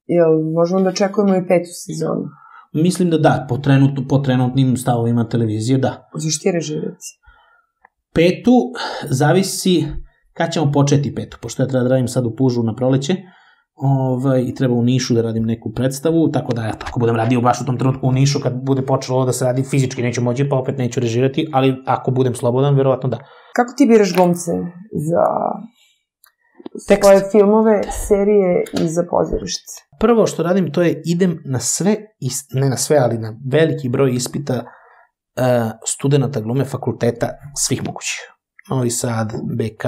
Jel možemo da očekujemo i 5. sezonu? Mislim da da, po trenutnim stavovima televizije, da. Hoćeš ti režirati? 5. zavisi kad ćemo početi 5. Pošto ja treba da radim sad u Pužu na proleće i treba u Nišu da radim neku predstavu, tako da ako budem radio baš u tom trenutku u Nišu, kad bude počelo da se radi fizički neću moći, pa opet neću režirati, ali ako budem slobodan, verovatno da. Kako ti biraš glumce za svoje filmove, serije i za pozorište? Prvo što radim to je idem na sve, ne na sve, ali na veliki broj ispita studenta glume fakulteta svih mogućih. Novi Sad, BK,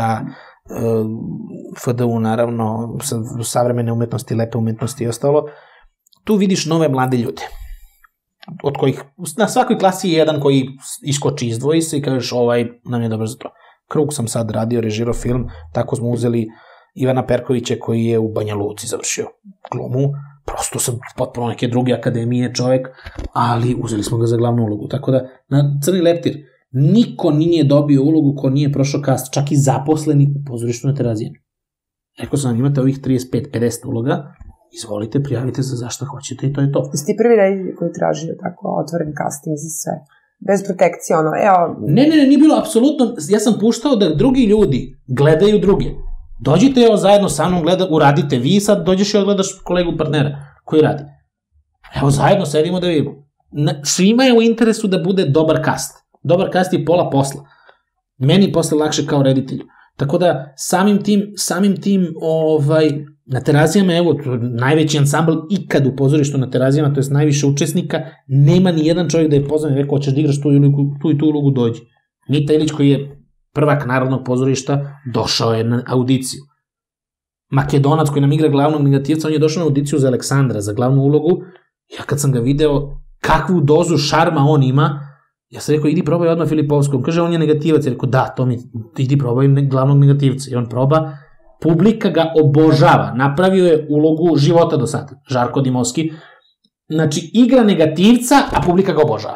FDU naravno, savremene umetnosti, lepe umetnosti i ostalo. Tu vidiš nove mlade ljude. Od kojih, na svakoj klasi je jedan koji iskoči, izdvoji se i kažeš ovaj nam je dobar za to. Krug sam sad radio, režirao film, tako smo uzeli Ivana Perkovića koji je u Banja Luci završio glumu, prosto sam potpuno neke druge akademije čovek, ali uzeli smo ga za glavnu ulogu, tako da na Crni leptir niko nije dobio ulogu ko nije prošao kast, čak i zaposleni u pozorištu na Terazijanu. Rekao sam, imate ovih 35-50 uloga, izvolite, prijavite se zašto hoćete i to je to. Jesi ti prvi reditelj koji tražio tako otvoren casting za sve? Bez protekcije, evo... Ne, nije bilo apsolutno, ja sam puštao da drugi ljudi gledaju druge. Dođite, evo, zajedno sa mnom, uradite vi, sad dođeš i odgledaš kolegu partnera koji radi. Evo, zajedno sedimo da vidimo. Svima je u interesu da bude dobar kast. Dobar kast je pola posla. Meni posle lakše kao reditelju. Tako da, samim tim, na Terazijama, evo, najveći ansambl ikad u pozorištu na Terazijama, to je najviše učesnika, nema ni jedan čovjek da je pozvan i rekao, hoćeš da igraš tu i tu ulogu, dođi. Mita Ilić, koji je prvak Narodnog pozorišta, došao je na audiciju. Makedonac koji nam igra glavnog negativca, on je došao na audiciju za Aleksandra, za glavnu ulogu. Ja kad sam ga video kakvu dozu šarma on ima, ja sam rekao, idi probaj odmah Filipovskom. Kaže, on je negativac. Ja rekao, da, idi probaj glavnog negativca. I on proba, publika ga obožava. Napravio je ulogu života do sada. Žarko Dimovski. Znači, igra negativca, a publika ga obožava.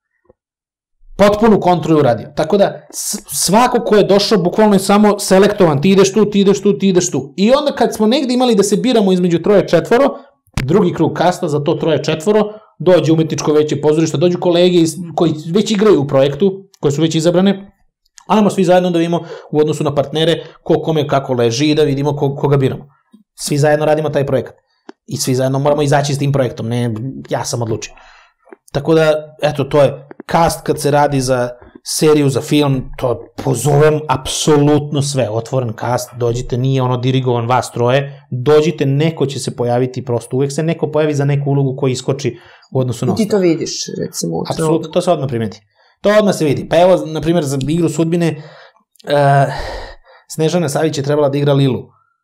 Potpunu kontru je uradio. Tako da, svako ko je došao, bukvalno je samo selektovan. Ti ideš tu, ti ideš tu, ti ideš tu. I onda kad smo negde imali da se biramo između 3-4, drugi krug kasta za to 3-4, dođe umetničko veće pozorišta, dođu kolege koji već igraju u projektu, koje su već izabrane, ajmo svi zajedno da vidimo u odnosu na partnere ko kome kako leži i da vidimo koga biramo. Svi zajedno radimo taj projekat. I svi zajedno moramo izaći s tim projektom, ne ja sam odlučio. Tako da, eto, to je kast kad se radi za seriju, za film, to pozovem apsolutno sve, otvoren kast, dođite, nije ono dirigovan vas troje, dođite, neko će se pojaviti prosto, uvek se neko pojavi za neku ulogu koji iskoči u odnosu na ostalo. I ti to vidiš, recimo. Apsolutno, to se odmah primeti. To odmah se vidi. Pa evo, na primjer, za Igru sudbine, Snežana Savić je trebala da igra Lilu,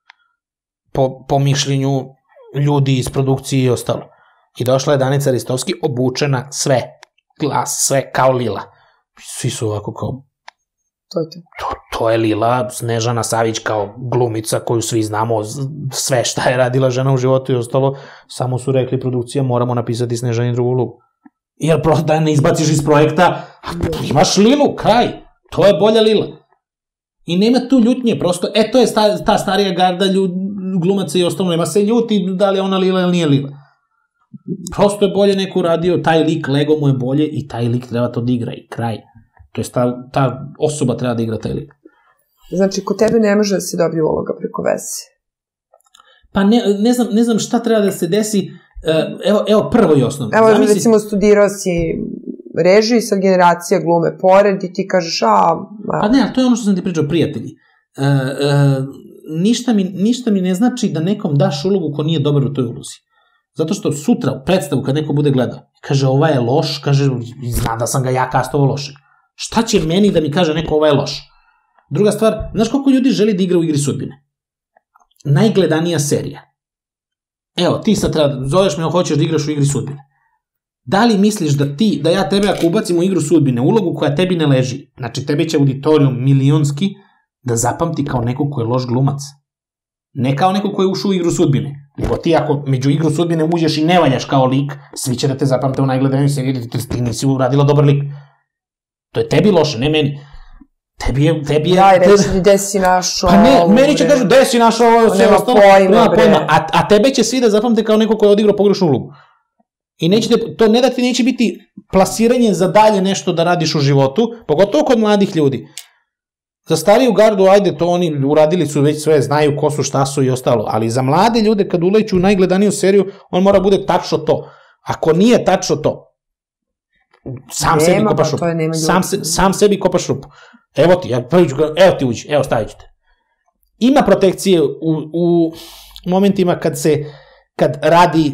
po mišljenju ljudi iz produkcije i ostalo. I došla je Danica Ristovski, obučena sve, glas, sve kao Lila. Svi su ovako kao... To je to. To je Lila, Snežana Savić kao glumica koju svi znamo sve šta je radila žena u životu i ostalo, samo su rekli produkcija moramo napisati Snežani drugu ulogu. Jer prosto da ne izbaciš iz projekta, imaš Lilu, kraj, to je bolja Lila. I nema tu ljutnje, prosto, to je ta starija garda glumaca i ostalo, nema se ljuti da li je ona Lila ili nije Lila. Prosto je bolje neko uradio, taj lik, Lego mu je bolje i taj lik treba to da igra i kraj. To je ta osoba treba da igra taj lik. Znači, kod tebe ne može da se dobije uloga preko veze? Pa ne znam šta treba da se desi, evo prvo i osnovno. Evo, recimo, studirao si režiju, sad generacija glume pored i ti kažeš, Pa ne, ali to je ono što sam ti pričao, prijatelji. Ništa mi ne znači da nekom daš ulogu ko nije dobar u toj ulozi. Zato što sutra u predstavu kad neko bude gledao, kaže ova je loš, kaže zna da sam ga ja kastovao loše. Šta će meni da mi kaže neko ova je loš? Druga stvar, znaš koliko ljudi želi da igra u Igri sudbine? Najgledanija serija. Evo, ti sad treba, zoveš me, hoćeš da igraš u Igri sudbine. Da li misliš da ja tebe ako ubacim u Igru sudbine, ulogu koja tebi ne leži, znači tebe će auditorijum milionski da zapamti kao neko ko je loš glumac. Ne kao neko ko je ušao u Igru sudbine. Nego ti ako među Igru sudbine uđeš i ne valjaš kao lik, svi će da te zapamte u najgledanju seriji, ti nisi uradila dobar lik. To je tebi loše, ne meni. Tebi je... Ja, i reći ti gde si našao... Pa ne, meni će kažu gde si našao ovo, sve ostalo, nema pojma, a tebe će svi da zapamte kao neko ko je odigrao pogrešnu ulogu. I nećete, to ne da ti neće biti plasiranje za dalje nešto da radiš u životu, pogotovo kod mladih ljudi. Za stariju gardu, ajde, to oni uradili su već sve, znaju ko su, šta su i ostalo, ali za mlade ljude kad uleću u najgledaniju seriju, on mora bude tačno to. Ako nije tačno to, sam sebi kopaš rupu. Sam sebi kopaš rupu. Evo ti, evo ti uđi, evo stavit ću te. Ima protekcije u momentima kad radi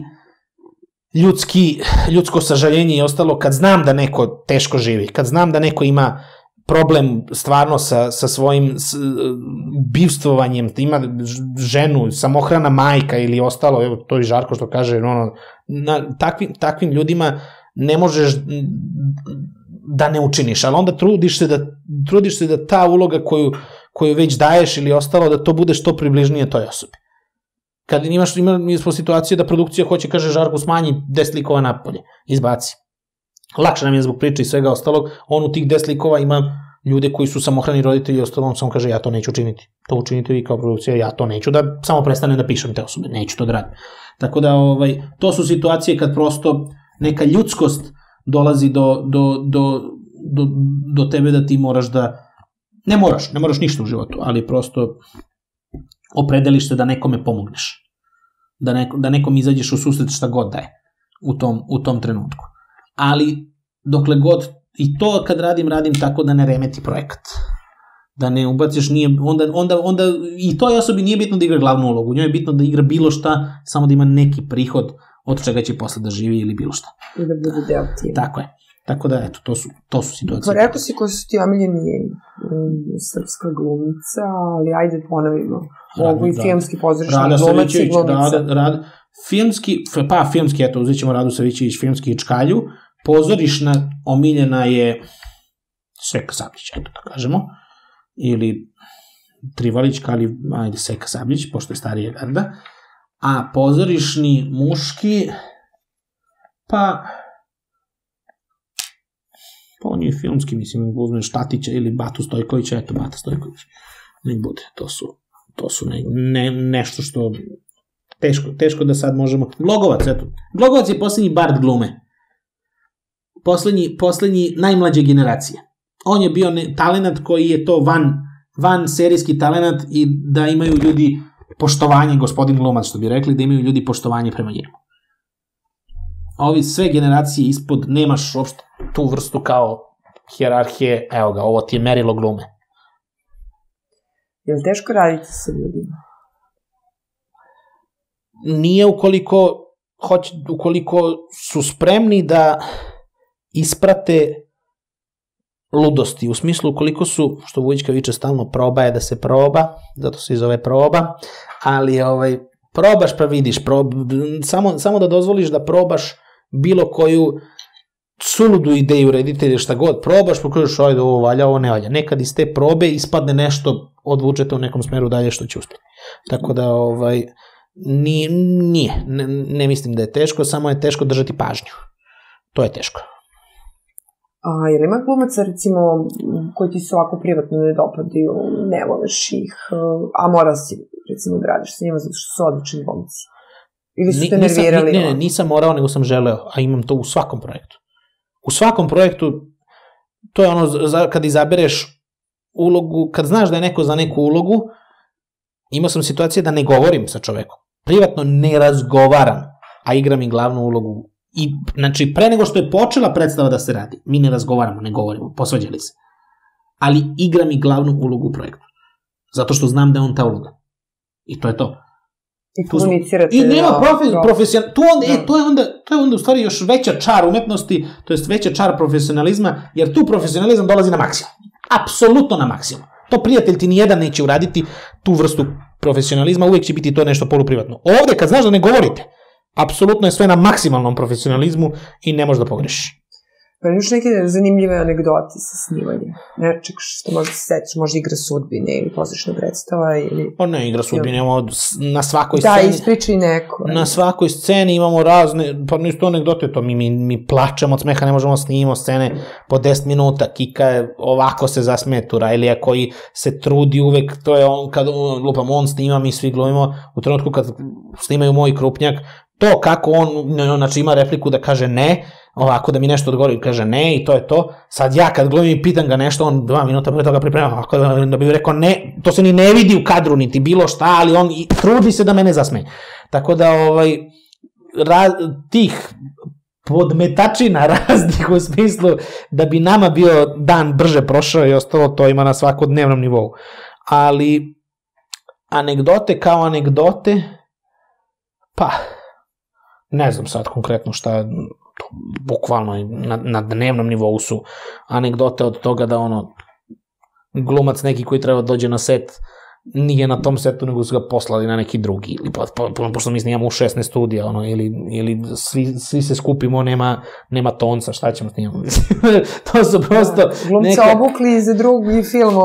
ljudsko sažaljenje i ostalo, kad znam da neko teško živi, kad znam da neko ima problem stvarno sa svojim bivstvovanjem, ima ženu, samohrana majka ili ostalo, evo to i Žarko što kaže, takvim ljudima ne možeš da ne učiniš, ali onda trudiš se da ta uloga koju već daješ ili ostalo, da to bude što približnije toj osobi. Kad smo situacije da produkcija hoće, kaže Žarko, smanji 10 likova napolje, izbaci. Lakše nam je zbog priče i svega ostalog, on u tih 10 likova ima ljude koji su samohrani roditelji i ostalo, on samo kaže ja to neću učiniti. To učinite vi kao produkcija, ja to neću da samo prestanem da pišem te osobe, neću to da radim. Tako da to su situacije kad prosto neka ljudskost dolazi do tebe da ti moraš da, ne moraš ništa u životu, ali prosto opredeliš se da nekome pomogneš, da nekom izađeš u susret šta god da je u tom trenutku. Ali dokle god, i to kad radim tako da ne remeti projekat, da ne ubaciš, onda i toj osobi nije bitno da igra glavnu ulogu, njoj je bitno da igra bilo šta, samo da ima neki prihod od čega će posle da živi ili bilo šta. I da bude deo tima. Tako je. Tako da, eto, to su situacije. Pa rekao si koji su ti omiljeni srpska glumica, ali ajde ponovimo. Mogu i filmski pozorišni glumac i glumica. Filmski, eto, uzet ćemo Radu Savićević, filmski i Čkalju. Pozorišna omiljena je Seka Sablić, eto da kažemo. Ili Trivalić, ali ajde Seka Sablić, pošto je starija garda. A pozorišni muški, pa on je filmski, mislim, uzmeš Tatića ili Batu Stojkovića, eto Bata Stojković. Nek bude, to su nešto što teško da sad možemo. Glogovac, eto. Glogovac je poslednji bard glume. Poslednji najmlađe generacije. On je bio talenat koji je to van serijski talenat i da imaju ljudi poštovanje, gospodin glumac što bi rekli, da imaju ljudi poštovanje prema njemu. Ovi sve generacije ispod, nemaš uopšte tu vrstu kao hijerarhije, evo ga, ovo ti je merilo glume. Je li teško raditi sa ljudima? Nije ukoliko su spremni da isprate ludosti, u smislu ukoliko su, što Vujićka viče stalno, proba je da se proba, zato se i zove proba, ali probaš pa vidiš, samo da dozvoliš da probaš bilo koju suludu ideju reditelja, šta god probaš, pa kažeš ajde ovo valja, ovo ne valja. Nekad iz te probe ispadne nešto, odvučete u nekom smeru dalje što će uspjeti. Tako da ne mislim da je teško, samo je teško držati pažnju. To je teško. A jer ima glumaca, recimo, koji ti se ovako privatno ne dopadaju, ne voliš ih, a mora si, recimo, da radiš sa njima zato što su odlični glumci? Ili su te nervirali? Ne, nisam morao, nego sam želeo, a imam to u svakom projektu. U svakom projektu, to je ono, kad izabereš ulogu, kad znaš da je neko za neku ulogu, imao sam situacije da ne govorim sa čovekom. Privatno ne razgovaram, a igram i glavnu ulogu. I, znači, pre nego što je počela predstava da se radi, mi ne razgovaramo, ne govorimo, posvađali se. Ali igram i glavnu ulogu u projektu. Zato što znam da je on ta uloga. I to je to. I komunicirate. I nema profesionalizma. To je onda u stvari još veća čar umetnosti, to je veća čar profesionalizma, jer tu profesionalizam dolazi na maksimum. Apsolutno na maksimum. To prijatelj ti nijedan neće uraditi tu vrstu profesionalizma, uvek će biti to nešto poluprivatno. Ovde kad znaš da ne govorite, apsolutno je sve na maksimalnom profesionalizmu i ne možeš da pogrešiš. Pa još neke zanimljive anegdote sa snimanja. Nečeg što možda se setiš, možda igra sudbine ili pozorišna predstava ili... Pa ne, igra sudbine, imamo na svakoj sceni... Da, ispričaj neko. Na svakoj sceni imamo razne, pa nisu to anegdote, to mi plačemo od smeha, ne možemo snimimo scene po 10 minuta, Kika je ovako se zasmeje tu, Rajlija koji se trudi uvek, to je on, kad lupam, on snima, mi svi glumimo, u trenutku kad snimaju Moj krupnjak, to kako on, znači ima repliku da kaže ne, ovako da mi nešto odgovori, kaže ne i to je to. Sad ja kad glumim i pitam ga nešto, on 2 minuta pre toga priprema, ovako da bi rekao ne, to se ni ne vidi u kadru, niti bilo šta, ali on trudi se da mene zasmeje. Tako da tih podmetačina raznih u smislu da bi nama bio dan brže prošao i ostalo, to ima na svakodnevnom nivou. Ali anegdote kao anegdote, pa ne znam sad konkretno šta, bukvalno na dnevnom nivou su anegdote od toga da glumac neki koji treba dođe na set nije na tom setu, nego su ga poslali na neki drugi, ili pošto mi snimamo u 16 studija, ili svi se skupimo, nema tonca, šta ćemo snimamo? To su prosto... Glumce obukli za drugi film,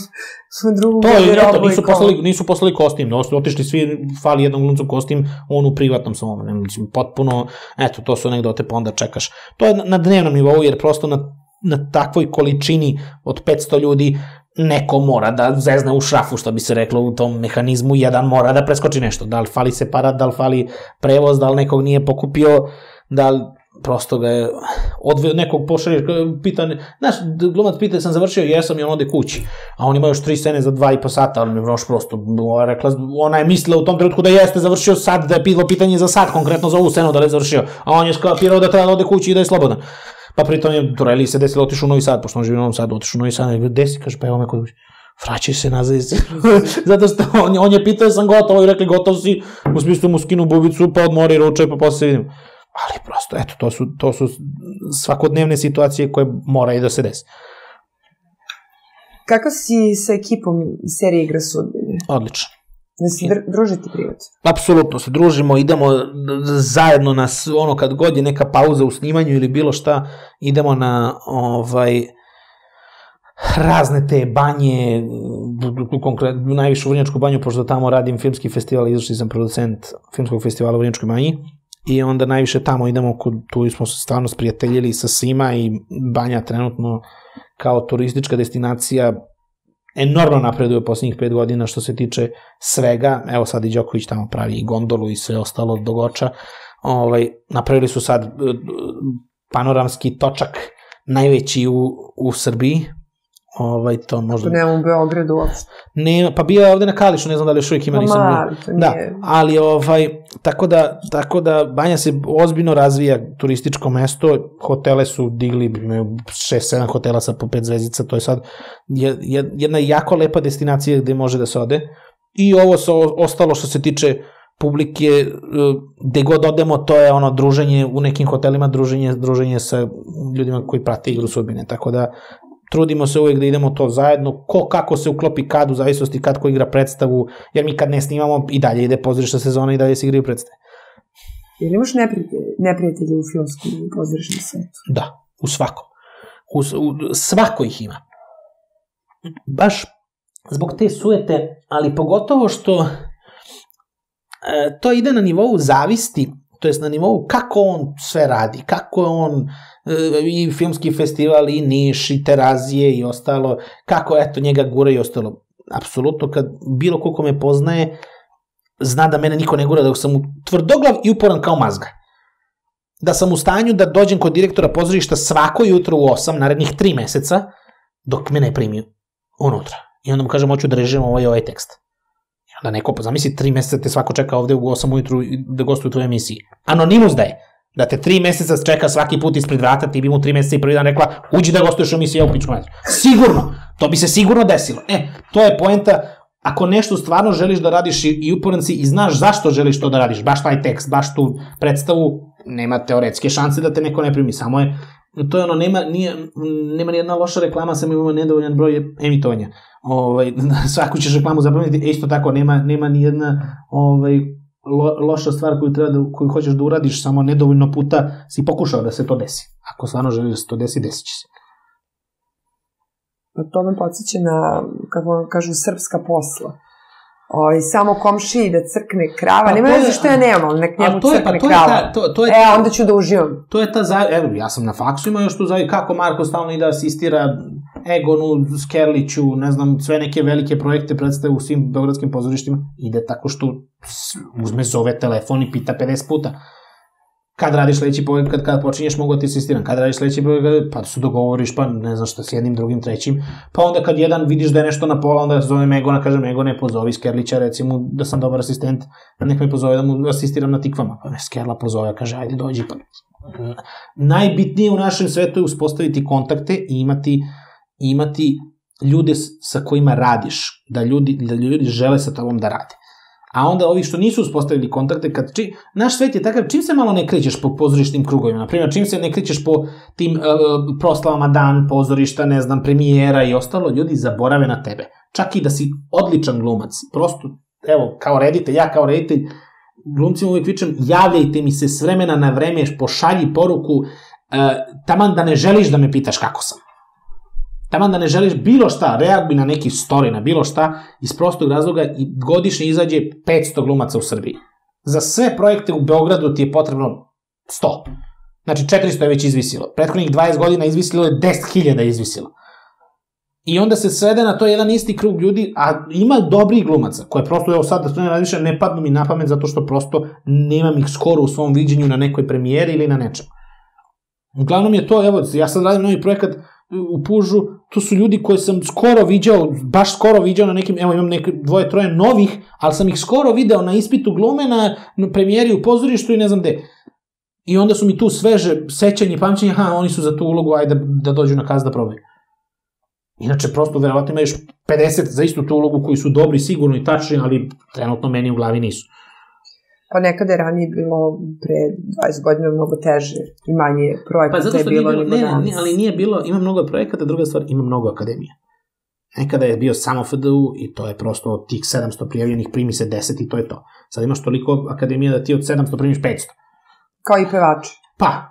nisu poslali kostim, otišli svi, fali jednom glumcu kostim, on u privatnom samom, potpuno, eto, to su anegdote, pa onda čekaš. To je na dnevnom nivou, jer prosto na takvoj količini od 500 ljudi neko mora da zezne u šrafu, što bi se reklo u tom mehanizmu, jedan mora da preskoči nešto, da li fali separat, da li fali prevoz, da li nekog nije pokupio, da li prosto ga je odveo, nekog pošalješ, pita, znaš, glumac pita, sam završio, jesam i on ode kući, a on ima još 3 scene za 2,5 sata, ali mi je prosto, ona je mislila u tom trenutku da jeste završio sad, da je bilo pitanje za sad, konkretno za ovu scenu da li je završio, a on je skapirao da treba da ode kući i da je slobodan. Pa pritom je Tureli se desilo, otišao u Novi Sad, pošto on živi u Novom Sadu, otišao u Novi Sad, gde si, kaže, pa evo me kod kući, vraćaj se nazad, zato što on je pitao sam gotovo i rekli gotov si, u smislu mu skinu bubicu, pa odmori ručaj, pa posle se vidim. Ali prosto, eto, to su svakodnevne situacije koje mora i da se desi. Kako si sa ekipom serije Igra sudbine? Odlično. Da se družite privatno? Apsolutno se družimo, idemo zajedno na kad god je neka pauza u snimanju ili bilo šta, idemo na razne te banje, konkretno najviše u Vrnjačku banju, pošto tamo radim filmski festival, izašli sam producent filmskog festivala u Vrnjačkoj banji i onda najviše tamo idemo, tu smo se stvarno sprijateljili sa svima i banja trenutno kao turistička destinacija enormno napreduje posljednjih 5 godina što se tiče svega. Evo sad i Đoković tamo pravi i gondolu i sve ostalo do Goča. Napravili su sad panoramski točak najveći u Srbiji. To možda... Nema u Beogradu uopšte. Ne, pa bio je ovde na Kališu, ne znam da li još uvijek ima, nisam bio. Da, ali tako da Banja se ozbiljno razvija turističko mesto, hotele su digli, imaju 6-7 hotela sa po 5 zvezdica, to je sad jedna jako lepa destinacija gde može da se ode. I ovo ostalo što se tiče publike, gde god odemo, to je druženje u nekim hotelima, druženje sa ljudima koji prate Igru sudbine, tako da trudimo se uvek da idemo to zajedno, kako se uklopi kad, u zavisnosti kad ko igra predstavu, jer mi kad ne snimamo i dalje ide pozorišna sezona i dalje se igraju predstave. Jel imaš neprijatelje u filmskom i pozorišnom svetu? Da, u svakom. Svako ih ima. Baš zbog te sujete, ali pogotovo što to ide na nivou zavisti, to jest na nivou kako on sve radi, kako on i filmski festival i Niš i Terazije i ostalo, kako njega gura i ostalo. Apsolutno, kad bilo koliko me poznaje, zna da mene niko ne gura, da sam tvrdoglav i uporan kao mazga. Da sam u stanju da dođem kod direktora pozorišta svako jutro u 8 narednih 3 meseca, dok me ne primi unutra. I onda mu kažem, hoću da režiram ovaj tekst. I onda neko, zamisli, 3 meseca te svako čeka ovde u 8 ujutru da gostuje u tvojoj emisiji. Anonimus da je. Da te 3 meseca čeka svaki put ispred vrata, ti bi mu 3 meseca i prvi dan rekla, uđi da gostuješ u emisiji, u pičku mater. Sigurno, to bi se sigurno desilo. To je poenta, ako nešto stvarno želiš da radiš i uporan si i znaš zašto želiš to da radiš, baš taj tekst, baš tu predstavu, nema teoretske šanse da te neko ne primi, samo je, to je nema nijedna loša reklama, samo imamo nedovoljan broj emitovanja. Svaku ćeš reklamu zapamtiti, isto tako, nema nijedna loša stvar koju hoćeš da uradiš, samo nedovoljno puta si pokušao da se to desi. Ako stvarno želiš da se to desi, desit će se. To me podsjeća na, kako vam kažu, srpska posla. Samo komšiji da crkne krava, nema veze što ja nemam, nek njemu crkne krava. Onda ću da uživam. To je ta evo, ja sam na faksu imao još tu kako Marko stalno ide asistira Egonu, Skerliću, ne znam, sve neke velike projekte predstave u svim beogradskim pozorištima, ide tako što uzme, zove telefon i pita 50 puta. Kad radiš sledeći projekat, kad počinješ mogu da ti asistiram, kad radiš sledeći projekat, pa se dogovoriš, pa ne znam šta, s jednim, drugim, trećim, pa onda kad jedan vidiš da je nešto na pola, onda zovem Egona, kažem Egone, pozovi Skerlića, recimo da sam dobar asistent, nek me pozove da mu asistiram na tikvama, pa me Skerla pozove, kaže ajde dođi, pa najbitnije u našem svetu je uspostaviti kontakte i imati ljude sa kojima radiš, da ljudi žele sa tobom da rade. A onda ovi što nisu uspostavili kontakte, naš svet je takav, čim se malo ne krećeš po pozorišnim krugovima, na primjer, čim se ne krećeš po tim proslavama dan pozorišta, ne znam, premijera i ostalo, ljudi zaborave na tebe. Čak i da si odličan glumac. Prosto, evo, kao reditelj, ja kao reditelj, glumcima uvijek vičem, javljajte mi se s vremena na vreme, pošalji poruku, taman da ne želiš da me pitaš kako sam. Taman da ne želiš bilo šta, reaguj na neki story, na bilo šta, iz prostog razloga i godišnje izađe 500 glumaca u Srbiji. Za sve projekte u Beogradu ti je potrebno 100. Znači 400 je već izvisilo. Prethodnih 20 godina izvisilo je 10.000 izvisilo. I onda se svede na to jedan isti krug ljudi, a ima dobrih glumaca, koje prosto, evo sad da to ne radiše, ne padnu mi na pamet zato što prosto nemam ih skoro u svom viđenju na nekoj premijeri ili na nečem. Uglavnom je to, evo, ja sad radim novi projekat u Pužu, tu su ljudi koje sam skoro viđao, baš skoro viđao na nekim, evo imam neke 2-3 novih, ali sam ih skoro video na ispitu glume, na premijeri u pozorištu i ne znam gde. I onda su mi tu sveže sećanje, pamćenje, oni su za tu ulogu, ajde da dođu na kaz da probaju. Inače, prosto, verovatno ima još 50 za istu tu ulogu koji su dobri, sigurno i tačni, ali trenutno meni u glavi nisu. Pa nekada je ranije bilo pre 20 godina mnogo teže i manje projekata je bilo nego danas. Ne, ali nije bilo, ima mnogo projekata, druga stvar, ima mnogo akademija. Nekada je bio samo FDU i to je prosto od tih 700 prijavljenih primi se 10 i to je to. Sad imaš toliko akademija da ti od 700 primiš 500. Kao i pevači. Pa,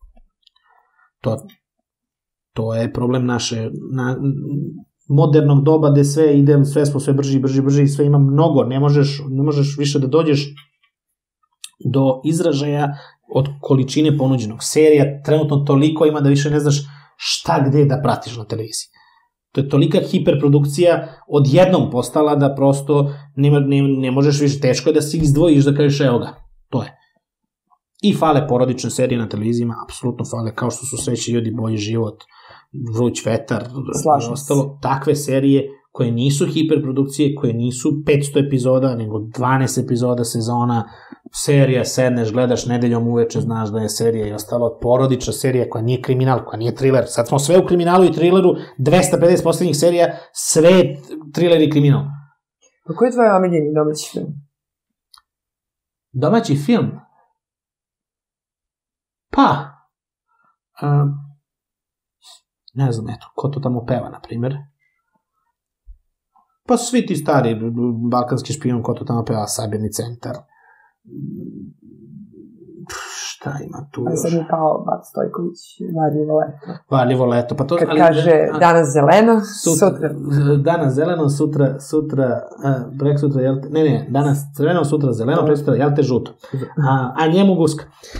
to je problem naše modernog doba gde sve ide, sve smo sve brži i sve ima mnogo, ne možeš više da dođeš do izražaja od količine ponuđenog. Serija trenutno toliko ima da više ne znaš šta gde da pratiš na televiziji. To je tolika hiperprodukcija odjednom postala da prosto ne možeš više, teško je da se izdvojiš da kažeš evo ga, to je. I fale porodične serije na televizijima, apsolutno fale, kao što su Srećni ljudi, Bolji život, Vruć vetar, ostalo, takve serije koje nisu hiperprodukcije, koje nisu 500 epizoda, nego 12 epizoda sezona, serija, sedneš, gledaš nedeljom uveče, znaš da je serija i ostalo, porodična serija koja nije kriminal, koja nije thriller. Sad smo sve u kriminalu i thrilleru, 250 poslednjih serija, sve thriller i kriminal. Pa koji je tvoj omiljeni domaći film? Domaći film? Pa, ne znam, eto, Ko to tamo peva, na primjer. Pa svi ti stari, Balkanski špijun, Ko to tamo peva, Sabirni centar. Šta ima tu još? Ali sad mi pao Bat Stojković, Varljivo leto. Varljivo leto, pa to... Kad kaže danas zeleno, sutra... Danas zeleno, sutra, prek sutra, danas crveno, sutra zeleno, prek sutra, jel te žuto. A njemu guska.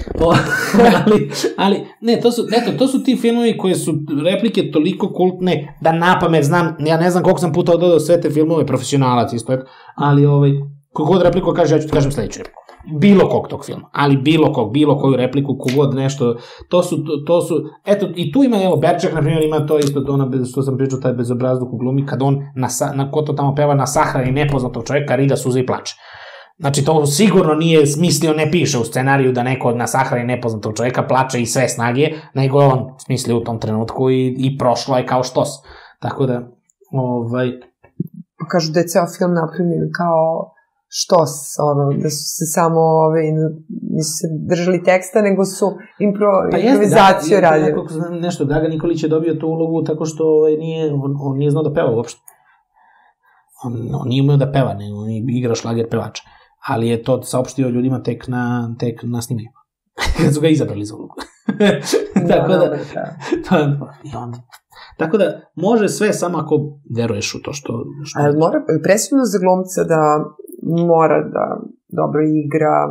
Ali, ne, to su ti filmovi koje su replike toliko kultne da napamet znam, ja ne znam koliko sam puta odgledao sve te filmove, profesionalac isto, ali kogod repliku kaže, ja ću ti kažem sledeću repliku. Bilo kog tog filma, ali bilo koju repliku, kogod nešto, to su, eto, i tu ima, evo, Berček, na primjer, ima to isto, što sam pričao, taj bezobrazluk u glumi, kad on, Ko to tamo peva, na sahrani nepoznatog čoveka, rida suze i plače. Znači, to sigurno nije smislio, ne piše u scenariju da neko na sahrani nepoznatog čoveka plače i sve snage, nego on smislio u tom trenutku i prošlo je kao štos. Tako da, Kažu da je ceo film napravljen kao štos, da su se samo nisu se držali teksta, nego su improvizaciju radili. Pa jeste, nešto, Dragan Nikolić je dobio tu ulogu tako što on nije znao da peva uopšte. On nije umeo da peva, on je igrao šlager pevača. ali je to saopštio ljudima tek na snimanju. Kad su ga izabrali za ulogu. Tako da može sve samo ako veruješ u to što... Mora presudno za glumca da mora da dobro igra,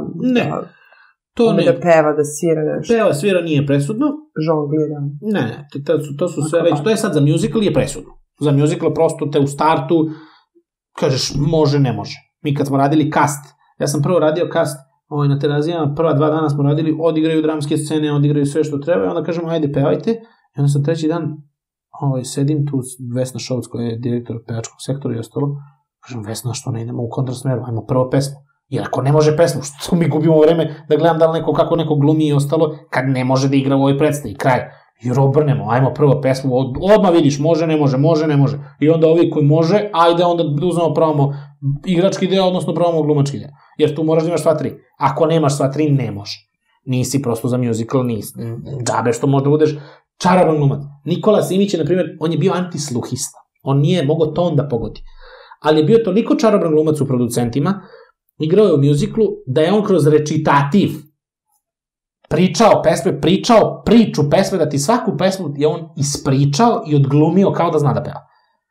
da peva, da svira nešto. Peva, svira nije presudno. Žonglira. Ne, to su sve već, to je sad za musical je presudno. Za musical prosto te u startu kažeš može, ne može. Mi kad smo radili cast, ja sam prvo radio cast na Terazijama, prva 2 dana smo radili, odigraju dramske scene, odigraju sve što treba i onda kažemo ajde pevajte i onda sam 3. dan sedim tu Vesna Šovc koja je direktor pevačkog sektora i ostalo, kažem Vesna što ne idemo u kontrasmeru, ajmo prvo pesmu. Jer ako ne može pesmu, što mi gubimo vreme da gledam da li kako neko glumi i ostalo, kad ne može da igra u ovoj predstavi, kraj. Jer obrnemo, ajmo prvo pesmu, odmah vidiš, može, ne može, može, ne može. I onda ovi koji može, ajde onda uzmemo pravamo igrački deo, odnosno pravamo glumački deo. Jer tu moraš da imaš sva 3. Ako nemaš sva 3, ne može. Nisi prosto za musical, nisi. Džabe što možda budeš čaraban glumac. Nikola Simić je, na primjer, on je bio antisluhista. On nije mogao ton da pogodi. Ali je bio toliko čaraban glumac u producentima, igrao je u muziklu, da je on kroz recitativ pričao priču pesme, da ti svaku pesmu je on ispričao i odglumio kao da zna da peva.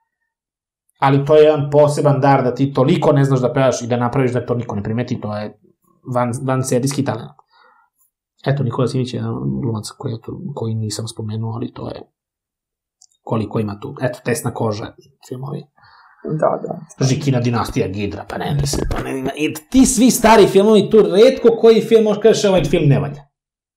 Ali to je jedan poseban dar da ti toliko ne znaš da pevaš i da napraviš da to niko ne primeti, to je vanserijski talent. Eto, Nikola Simić je jedan glumac koji nisam spomenuo, ali to je koliko ima tu. Eto, Tesna koža, filmovi. Da. Žikina dinastija, Gidra, pa ne i ti svi stari filmovi, tu retko koji film možeš kažeš ovaj film ne valja.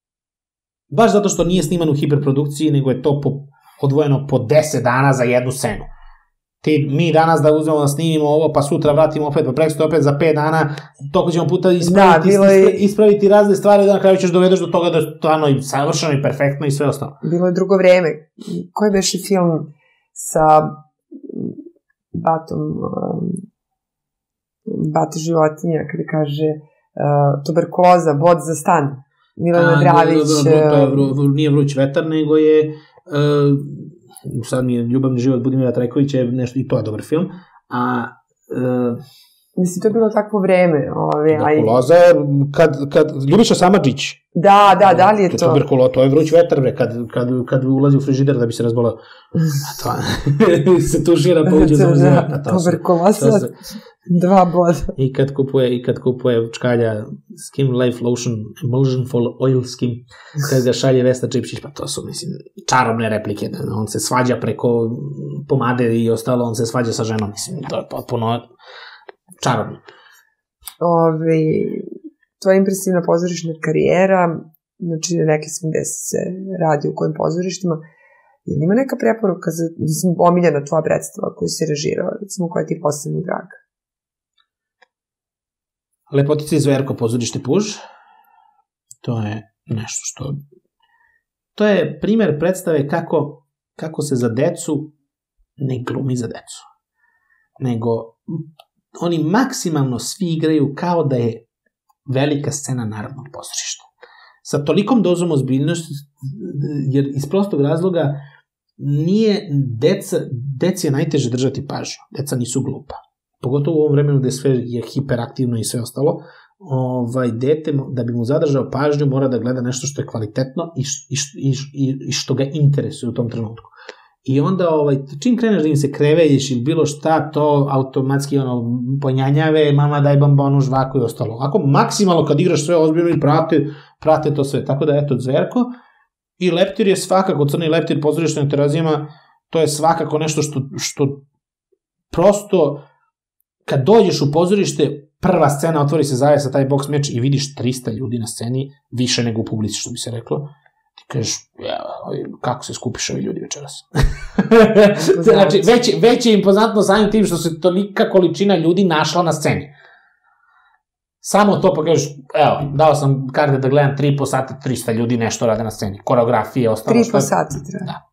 Baš zato što nije sniman u hiperprodukciji, nego je to odvojeno po 10 dana za jednu scenu. Mi danas da uzmemo da snimimo ovo, pa sutra vratimo opet, pa preksutra opet za 5 dana, toliko ćemo puta ispraviti razne stvari, da na kraju ćeš dovedeš do toga da je stvarno i savršeno i perfektno i sve ostalo. Bilo je drugo vreme. Koji beše film sa Bate životinja, kada kaže tuberkuloza, bod za stan. Milana Dravić. Nije Vruć vetar, nego je sad mi je Ljubavni život Budimira Trajkovića, nešto i to je dobar film. Mislim, to je bilo takvo vreme. Tuberkuloza je kad Ljubiša Samardžić. Da li je to? To je Vruć vetar, kad ulazi u frižider da bi se razbolao. Se tušira, pođe za uzira. Tuberkuloza, 2 boda. I kad kupuje čkalja Skin Life Lotion, Emulsion for Oil Skin, kad ga šalje Vesna Čipčić, pa to su, mislim, čarobne replike. On se svađa preko pomade i ostalo, on se svađa sa ženom, mislim, to je potpuno čarobno. Tvoja impresivna pozorišna karijera, znači neke smo gde se radi u kojim pozorištima, je li ima neka preporuka za, mislim, omiljena tvoja predstava koju si režirao, recimo koja ti je posebno draga? Lepotica i Zverko, pozorište Puž. To je nešto što... To je primer predstave kako se za decu ne glumi za decu. Nego oni maksimalno svi igraju kao da je velika scena Narodnog pozorišta. Sa tolikom dozom ozbiljnosti, jer iz prostog razloga nije deci je najteže držati pažnju. Deca nisu glupa. Pogotovo u ovom vremenu gde sve je hiperaktivno i sve ostalo, dete, da bi mu zadržao pažnju, mora da gleda nešto što je kvalitetno i što ga interesuje u tom trenutku. I onda, čim kreneš da im se krevejiš ili bilo šta, to automatski ponjanjave, mama daj bombonu, žvaku i ostalo. Ako maksimalno kad igraš sve ozbiljno i prate to sve. Tako da, eto, Zverko. I Leptir je svakako, Crni leptir, pozorište na Terazijama, to je svakako nešto što prosto, kad dođeš u pozorište, prva scena, otvori se zavesa taj boks meč i vidiš 300 ljudi na sceni, više nego u publici, što bi se reklo. Ti kažeš, kako se skupiš ovi ljudi večeras? Znači, već je impozantno samim tim što se tolika količina ljudi našla na sceni. Samo to pa kažeš, evo, dao sam karte da gledam 3,5 sata, 300 ljudi nešto rade na sceni. Koreografije, ostalo. 3,5 sata treba. Da.